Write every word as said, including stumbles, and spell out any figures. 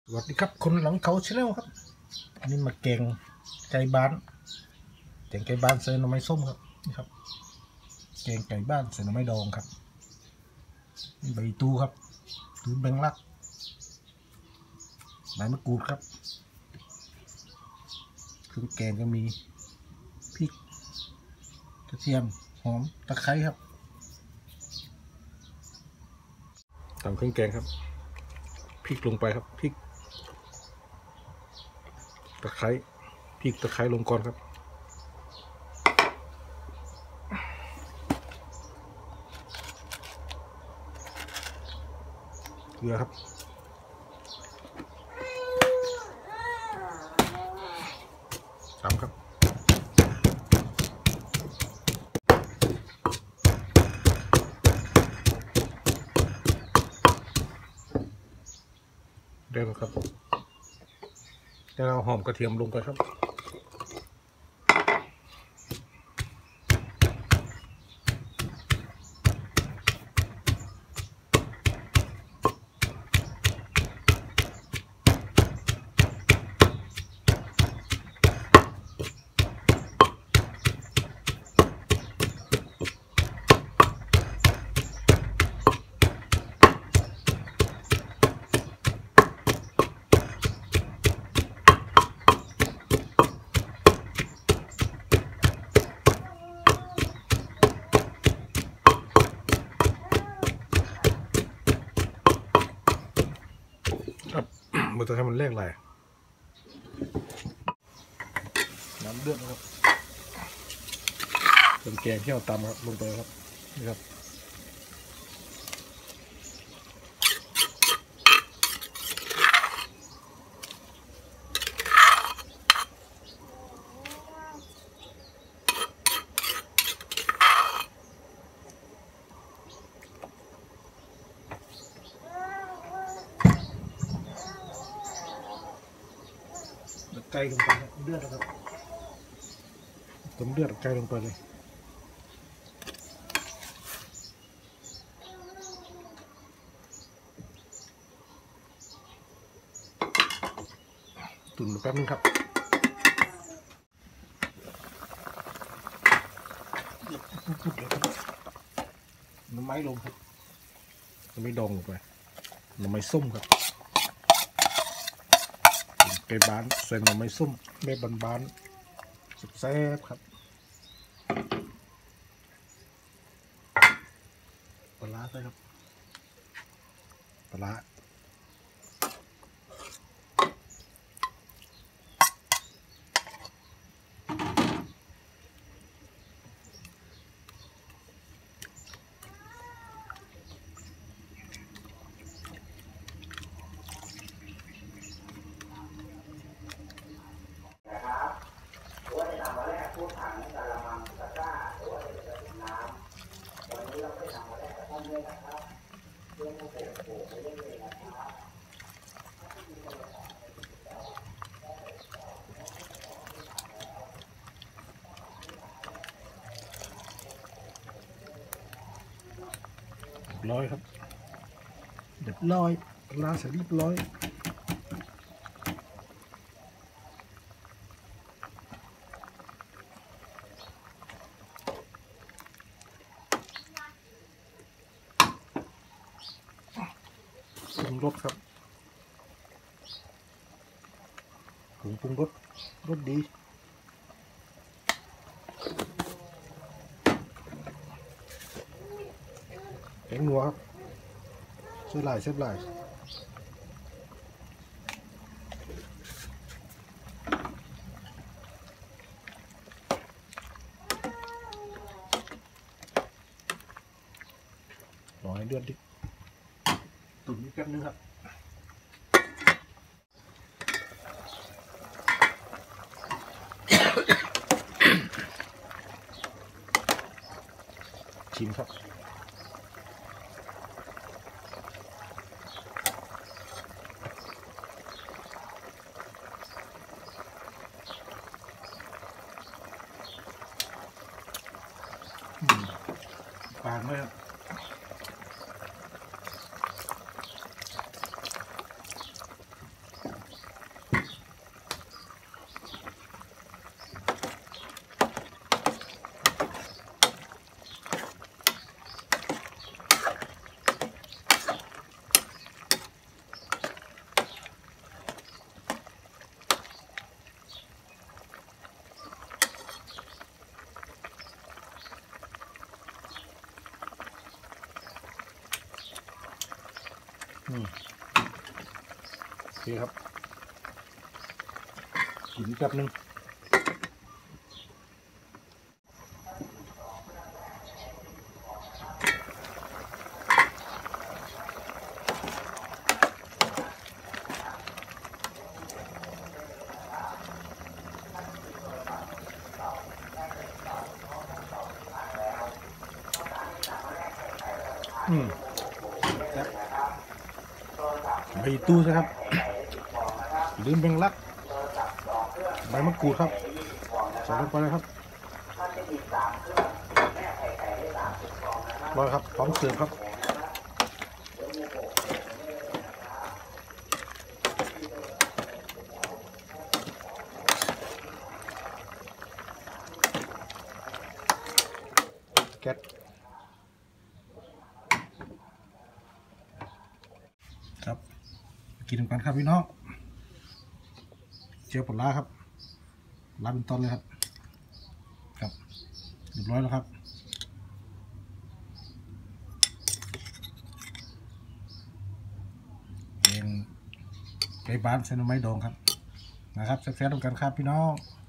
สวัสดีครับคนหลังเขาชาแนลครับอันนี้มาแกงไก่บ้านแกงไก่บ้านใส่หน่อไม้ส้มครับนี่ครับแกงไก่บ้านใส่หน่อไม้ดองครับใบตูครับตูแบงลักใบมะกรูดครับเครื่องแกงก็มีพริกกระเทียมหอมตะไคร้ครับตามเครื่องแกงครับพริกลงไปครับพริกตะไคร้พริกตะไคร้ลงก่อนครับเกลือครับตามครับได้แล้วครับแล้วเอาหอมกระเทียมลงไปครับครับมันจะให้มันแรกไหลน้ำเดือดนะครับเครื่องแกงที่เราตำครับลงไปครับนี่ครับไก่ลงไปเลือดนะครับต้มเลือดไก่ลงไปเลยตุ๋นแป๊บนึงครับน้ำไม้ลงครับน้ำไม้ดองลงไปน้ำไม้ส้มครับไก่บ้านใส่น้ำไม้ส้มแม่บ้านๆแซ่บครับปลาใส่ครับปลาร้อยครับเด็ดร้อยปลาใส่เรียบร้อยปรุงรสครับผงปรุงรสรสดีแกงนัวครับเส้นลายเส้นลายรอให้เดือดดิตุ๋นนิดแป๊บนึงครับชิมครับปากไหมครับอืมโอเคครับกินแป๊บนึงอืมใบตู้ใช่ครับลืมแบงลักใบมะกรูดครับใส่ลงไปเลยครับรอครับพร้อมเสิร์ฟครับแก๊สครับกินกันครับพี่น้องเจียวปลาครับลาเป็นตอนเลยครับครับเรียบร้อยแล้วครับเป็นไก่บ้านเส้นไม้ดองครับนะครับแซ่บๆตรงกันครับพี่น้อง